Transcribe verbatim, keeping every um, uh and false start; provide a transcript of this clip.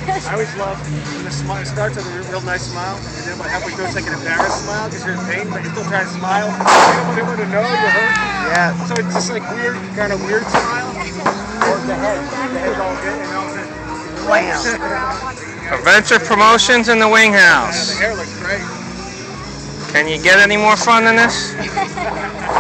I always love when the smile starts with a real, real nice smile, and then about halfway through it's like an embarrassed smile because you're in pain, but you're still trying to smile. You don't want anyone to know you're hurt. Yeah. So it's just like weird, kind of weird smile. Or the head. The head's all good, and all of a sudden, Wham! Adventure Promotions in the Wing yeah, House. the hair looks great. Can you get any more fun than this?